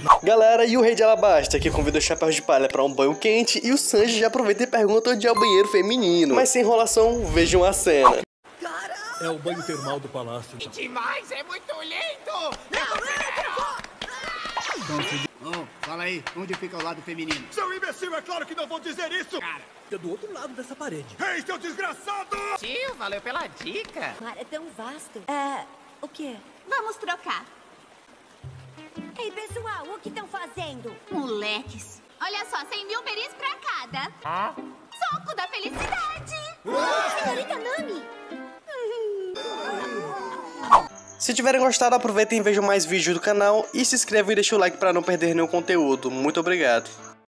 Galera, e o Rei de Alabasta, que convida o Chapéu de Palha pra um banho quente, e o Sanji já aproveita e pergunta onde é o banheiro feminino. Mas sem enrolação, vejam a cena. É o banho termal do palácio. Que demais, é muito lindo! Fala aí, onde fica o lado feminino? Seu imbecil, é claro que não vou dizer isso! Cara, É do outro lado dessa parede. Ei, seu desgraçado! Tio, valeu pela dica. Mar é tão vasto. O quê? Vamos trocar. Ei, pessoal, o que estão fazendo? Moleques. Olha só, 100 mil beris pra cada. Soco da felicidade. Senhorita Nami! Se tiverem gostado, aproveitem e vejam mais vídeos do canal e se inscrevam e deixem o like para não perder nenhum conteúdo. Muito obrigado.